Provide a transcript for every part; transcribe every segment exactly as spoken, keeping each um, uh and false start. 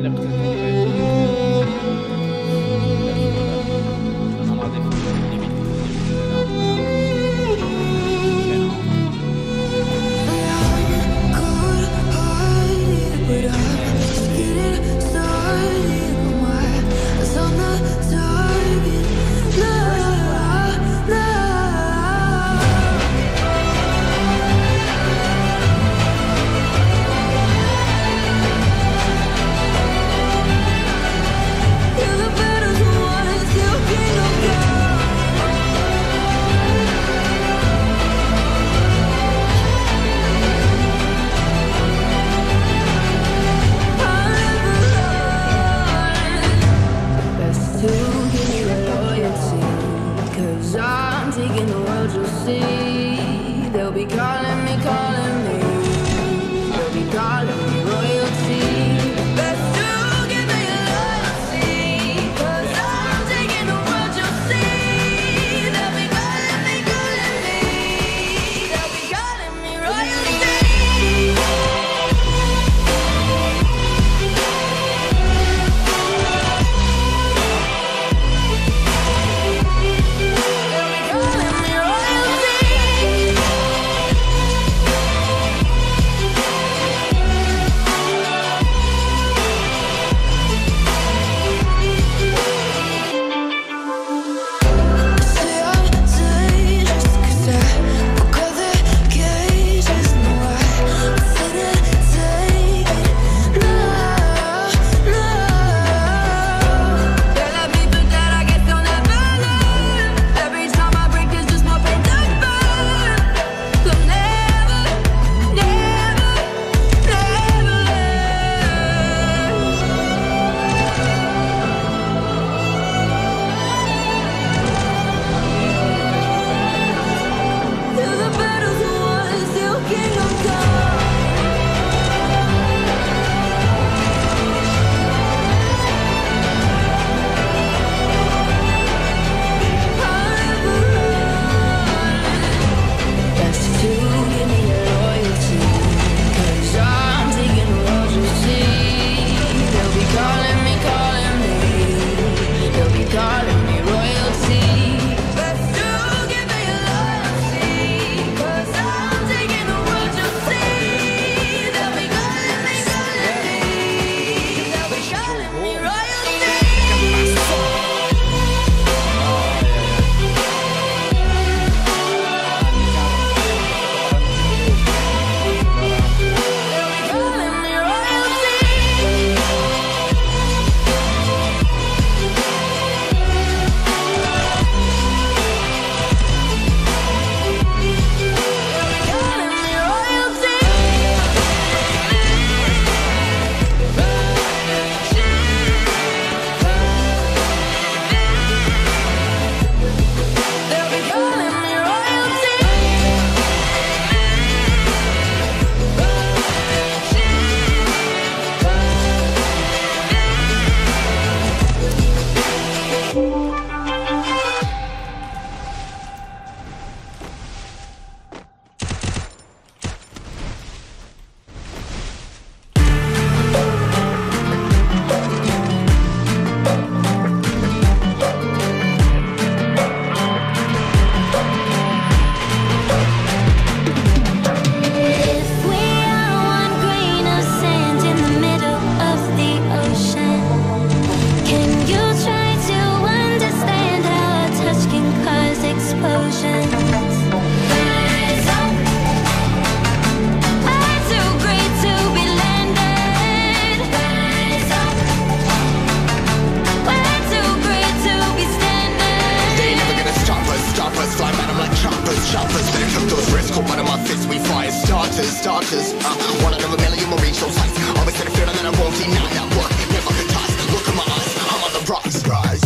starters. Uh, one out of a million will reach those heights. Always had a feeling that I won't deny that work. Never ties. Look in my eyes. I'm on the rocks, rise.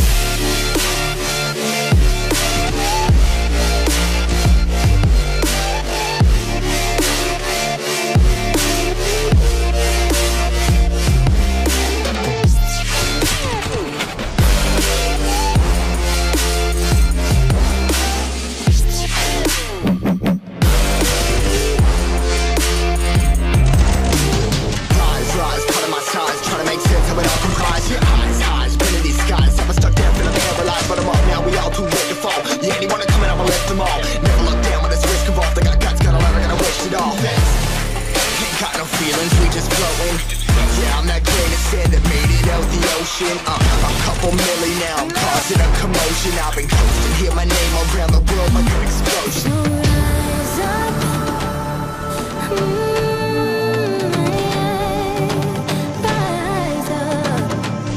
ocean, I've been coasting. Hear my name around the world like an explosion. So rise up, mm, rise up.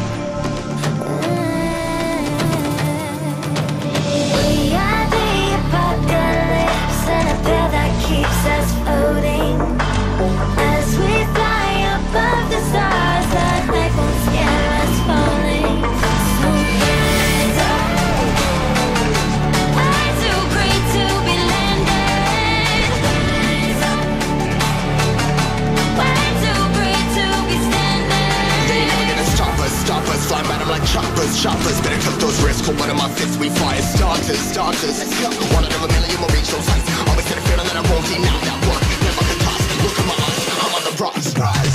We are the apocalypse, and a pill that keeps us floating. As we fly above the stars, that night won't scare us falling. So rise up. I'm too great to be landed. Rise up. Way too great to be standing. They ain't never gonna stop us, stop us. Fly at 'em like choppers, choppers. Better cut those risks. Hold one of my fists, we fire starters, starters. Let's go. One out of a million will reach those heights. Always get a feeling that I won't deny that work. Never can toss. Look in my eyes, I'm on the rocks. Rise.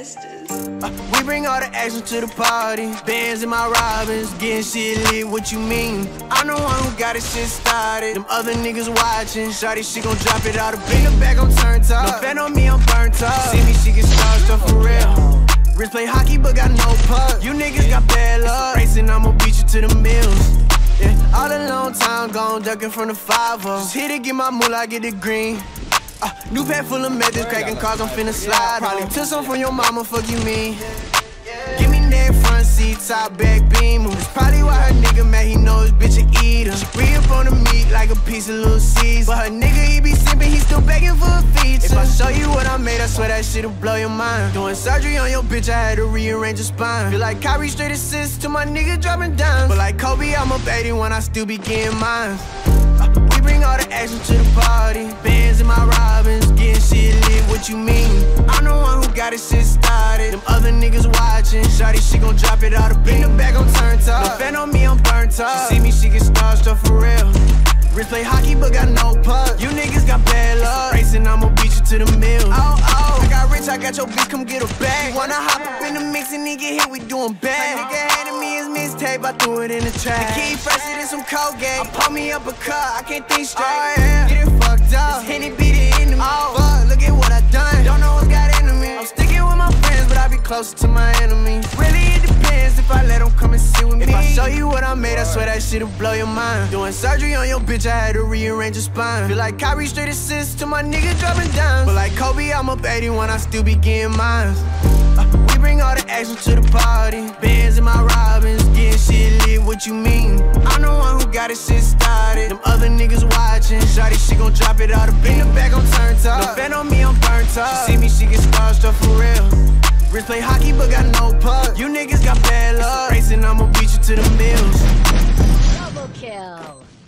investors. Uh, we bring all the action to the party. Bands in my Robins, getting shit lit, what you mean? I'm the one who got this shit started. Them other niggas watching. Shawty, she gon' drop it out. Bring her back, I'm turned up. No fan on me, I'm burnt up. See me, she get starstruck for real. Wrist play hockey, but got no puck. You niggas got bad luck. Racing, I'ma beat you to the mills. Yeah, all a long time gone, ducking from the five oh. Just hit it, get my moolah, get the green. Uh, new pack full of methods, cracking cars, I'm finna slide. Probably took some from your mama, fuck you mean. Give me that front seat, top back beam. That's probably why her nigga mad, he know his bitch a eater. She re up on the meat like a piece of Little Caesar. But her nigga, he be simping, he still begging for a feature. If I show you what I made, I swear that shit'll blow your mind. Doing surgery on your bitch, I had to rearrange her spine. Feel like Kyrie straight assist to my nigga dropping dimes. But like Kobe, I'm up eighty-one, I still be getting mine. Uh, we bring all the action to the party. Bands in my Robins, getting shit lit, what you mean? I'm the one who got this shit started. Them other niggas watching. Shawty, she gon' drop it out. Bring the back, I'm turned up. No fan on me, I'm burnt up. She see me, she get starstruck for real. Wrist play hockey, but got no puck. You niggas got bad luck. Racing, I'ma beat you to the mills. Oh, oh, I got rich, I got your bitch, come get her back. You wanna hop up in the mix and nigga hit, we doing bad. My nigga handed me his mixtape, I threw it in the trash. The key fresher than some Colgate. I pull me up a cut, I can't think straight. Oh, yeah. Get it fucked up. This Henny beat it into me. Oh, fuck, look at what I done. Don't know what's got into me. I'm sticking with my friends, but I be closer to my enemies. Really, it depends if I let them come and sit with me. If I show you what I made, I swear that shit'll blow your mind. Doing surgery on your bitch, I had to rearrange her spine. Feel like Kyrie straight assist to my nigga dropping dimes. But like Kobe, I'm up eighty-one, I still be getting mine. Uh, we bring all the action to the party. Bands in my Robins, getting shit lit, what you mean? I'm the one who got this shit started. Them other niggas watching. Shawty, she gon' drop it out. Bring the back, I'm turned up. No fan on me, I'm burnt up. She see me, she get starstruck for real. Wrist play hockey, but got no puck. You niggas got bad luck. Racing, I'ma beat you to the mills. Double kill.